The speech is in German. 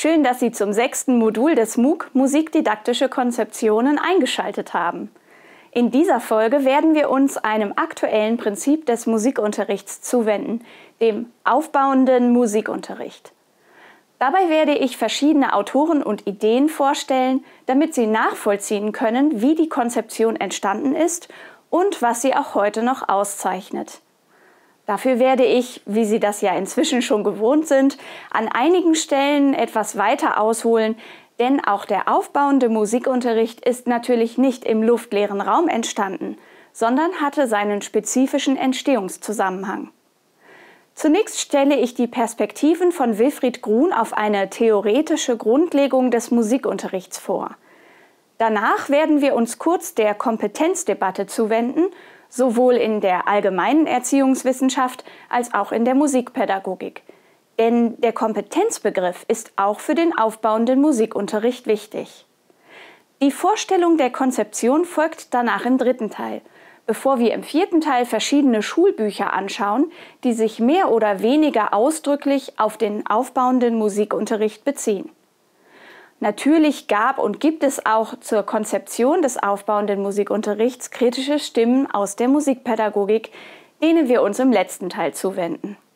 Schön, dass Sie zum 6. Modul des MOOC Musikdidaktische Konzeptionen eingeschaltet haben. In dieser Folge werden wir uns einem aktuellen Prinzip des Musikunterrichts zuwenden, dem aufbauenden Musikunterricht. Dabei werde ich verschiedene Autoren und Ideen vorstellen, damit Sie nachvollziehen können, wie die Konzeption entstanden ist und was sie auch heute noch auszeichnet. Dafür werde ich, wie Sie das ja inzwischen schon gewohnt sind, an einigen Stellen etwas weiter ausholen, denn auch der aufbauende Musikunterricht ist natürlich nicht im luftleeren Raum entstanden, sondern hatte seinen spezifischen Entstehungszusammenhang. Zunächst stelle ich die Perspektiven von Wilfried Grun auf eine theoretische Grundlegung des Musikunterrichts vor. Danach werden wir uns kurz der Kompetenzdebatte zuwenden, sowohl in der allgemeinen Erziehungswissenschaft als auch in der Musikpädagogik. Denn der Kompetenzbegriff ist auch für den aufbauenden Musikunterricht wichtig. Die Vorstellung der Konzeption folgt danach im 3. Teil, bevor wir im 4. Teil verschiedene Schulbücher anschauen, die sich mehr oder weniger ausdrücklich auf den aufbauenden Musikunterricht beziehen. Natürlich gab und gibt es auch zur Konzeption des aufbauenden Musikunterrichts kritische Stimmen aus der Musikpädagogik, denen wir uns im letzten Teil zuwenden.